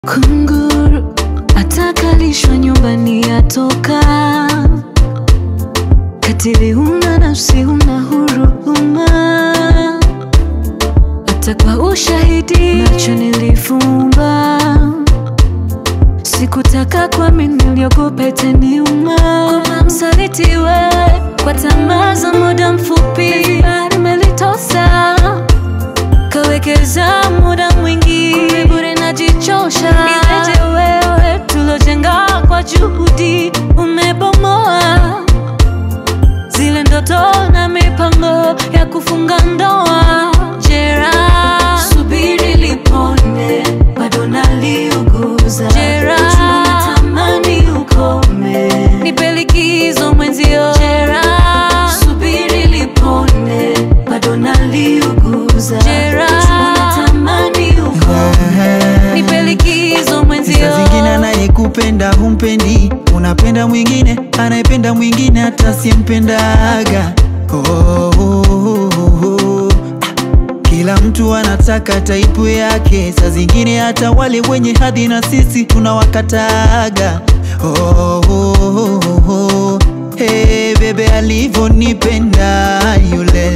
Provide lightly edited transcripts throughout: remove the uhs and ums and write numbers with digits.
Kunguru atakalishwa nyumbani atoka. Katili huna nafsi, huna huruma. Hata kwa ushahidi macho nilifumba. Sikutaka kuamini, niliogopa itaniuma. Kama msaliti wewe kwa tamaa za muda mfupi, nimelitosa kawekeza muda mwingi, kumbe bure najichosha. Ileje wewe tulojenga kwa juhudi, umebomoa zile ndoto na mipango ya kufunga ndoa. Jeraha subiri lipone, bado naliuguza. Jeraha natamani ukome, nipe likizo mwenzio. Jeraha subiri lipone, bado naliuguza. Jeraha natamani ukome, nipe likizo mwenzio. Saa zingine anayekupenda humpendi, unapenda mwingine anayependa mwingine hata simpendaga. Kila mtu anataka taipu yake, saa zingine hata wale wenye hadhi na sisi tunawakataga. Hey bebe, alivonipenda yule,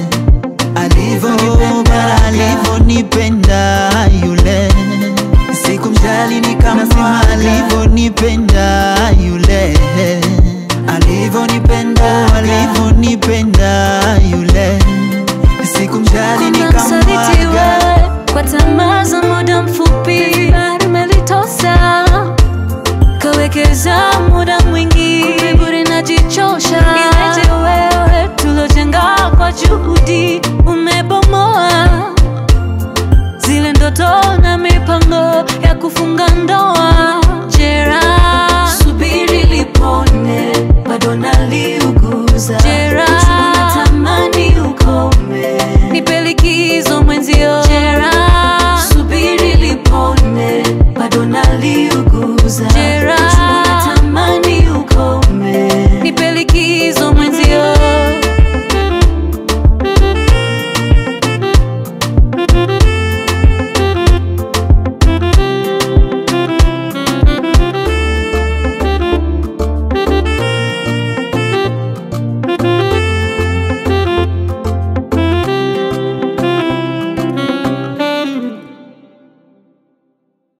alivonipenda yule, sikumjali nikamsema. Alivonipenda yule, alivonipenda yule, sikumjali nikamwaga. Kwa tamaa za muda mfupi,